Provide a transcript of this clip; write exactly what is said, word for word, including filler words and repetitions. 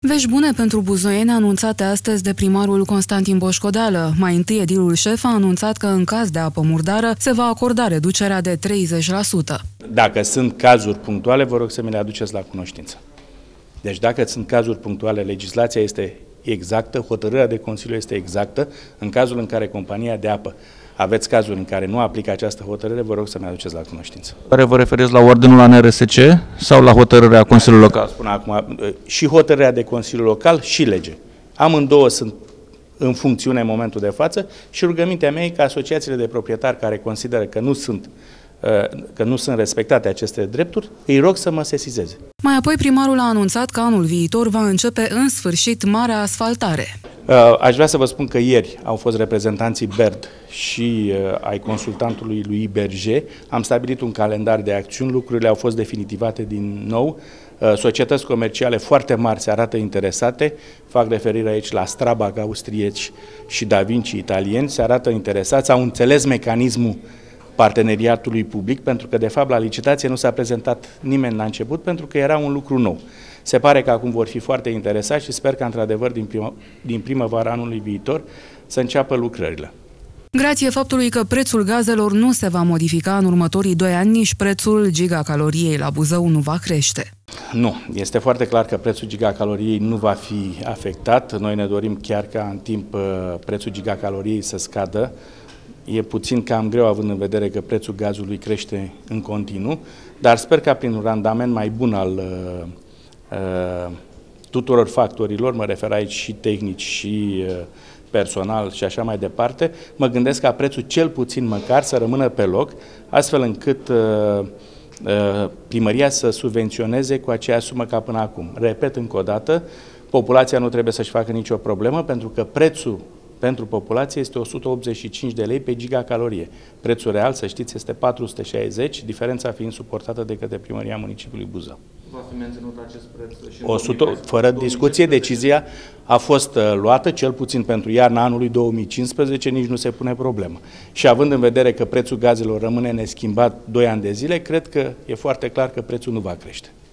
Vești bune pentru buzoieni anunțate astăzi de primarul Constantin Boșcodeală. Mai întâi, edilul șef a anunțat că în caz de apă murdară se va acorda reducerea de treizeci la sută. Dacă sunt cazuri punctuale, vă rog să mi le aduceți la cunoștință. Deci dacă sunt cazuri punctuale, legislația este exactă, hotărârea de Consiliu este exactă. În cazul în care compania de apă aveți cazuri în care nu aplică această hotărâre, vă rog să mi aduceți la cunoștință. Care vă referiți la ordinul la N R S C sau la hotărârea Consiliului Local? Spun acum, și hotărârea de Consiliul Local și lege. Amândouă sunt în funcțiune în momentul de față și rugămintea mea e ca asociațiile de proprietari care consideră că nu sunt că nu sunt respectate aceste drepturi, îi rog să mă sesizeze. Mai apoi, primarul a anunțat că anul viitor va începe în sfârșit marea asfaltare. Aș vrea să vă spun că ieri au fost reprezentanții B E R D și ai consultantului lui Berger. Am stabilit un calendar de acțiuni, lucrurile au fost definitivate din nou. Societăți comerciale foarte mari se arată interesate, fac referire aici la Strabag austrieci și Da Vinci italieni, se arată interesați, au înțeles mecanismul parteneriatului public, pentru că de fapt la licitație nu s-a prezentat nimeni la început, pentru că era un lucru nou. Se pare că acum vor fi foarte interesați și sper că într-adevăr din, prima, din primăvara anului viitor să înceapă lucrările. Grație faptului că prețul gazelor nu se va modifica în următorii doi ani, nici prețul gigacaloriei la Buzău nu va crește. Nu, este foarte clar că prețul gigacaloriei nu va fi afectat. Noi ne dorim chiar ca în timp prețul gigacaloriei să scadă. E puțin cam greu având în vedere că prețul gazului crește în continuu, dar sper că prin un randament mai bun al uh, uh, tuturor factorilor, mă refer aici și tehnici și uh, personal și așa mai departe, mă gândesc ca prețul cel puțin măcar să rămână pe loc, astfel încât uh, uh, primăria să subvenționeze cu aceeași sumă ca până acum. Repet încă o dată, populația nu trebuie să-și facă nicio problemă, pentru că prețul pentru populație este o sută optzeci și cinci de lei pe gigacalorie. Prețul real, să știți, este patru sute șaizeci, diferența fiind suportată de către primăria municipiului Buzău. Va fi menținut acest preț și în o sută, fără discuție, decizia a fost uh, luată, cel puțin pentru iarna anului două mii cincisprezece, nici nu se pune problemă. Și având în vedere că prețul gazelor rămâne neschimbat doi ani de zile, cred că e foarte clar că prețul nu va crește.